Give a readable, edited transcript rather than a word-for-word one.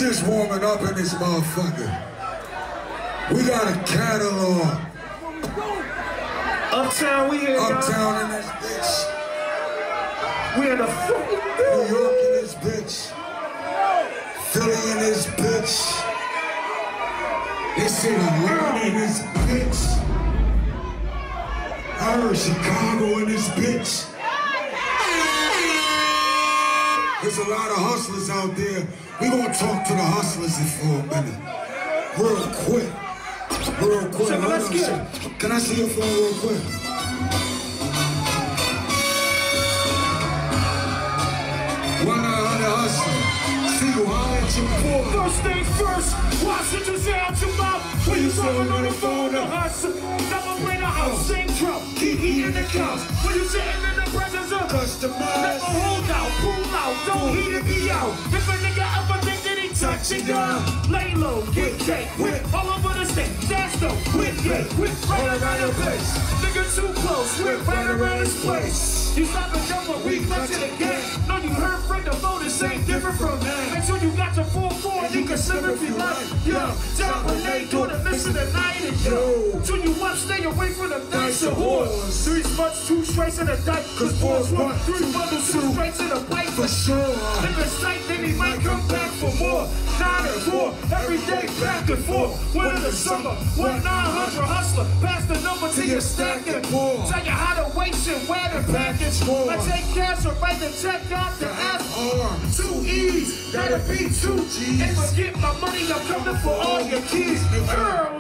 just warming up in this motherfucker. We got a catalog. Uptown, we here, Uptown in this bitch. We in the fucking New York in this bitch. Philly in this bitch. They say Atlanta in this bitch. I heard Chicago in this bitch. There's a lot of hustlers out there. We gonna talk to the hustlers for a minute. Real quick. Real quick. Let's get it. Can I see your phone real quick? 100 hustler. Sigel, holla at your boy. First things first, watch what you say out your mouth. When you talking on the phone to hustle, never bring a house, same drum, keep eating the cows. When you sitting in the presence of Customers, never hold out, pull out, don't heat it be out. If a nigga ever think that he touching down, lay low, get cake, whip all over the state. That's the whip, whip right around your place. Nigga too close, whip right around his place. You stop and jump a week left to the game. No, you heard from the voters ain't different from that. Make sure you got your 4-4 and you can slip if you like. Yo, John Renee doing the mission tonight and yo. Till you up, stay away from the dice of horse. 3 spots, 2 straights in the dike. Cause boys want 3 bundles, 2 straights in the bike for sure. If it's tight, then he might come back for more. 9 and 4, every day back and forth. Winter to summer, 1-900 hustler. Pass the number to your stack and pour. Tell you how to waste and where to package. I take cash or write the check out to FR. 2 E's, that'll be 2 G's. And forget my money, I'm coming for all your keys. Girl,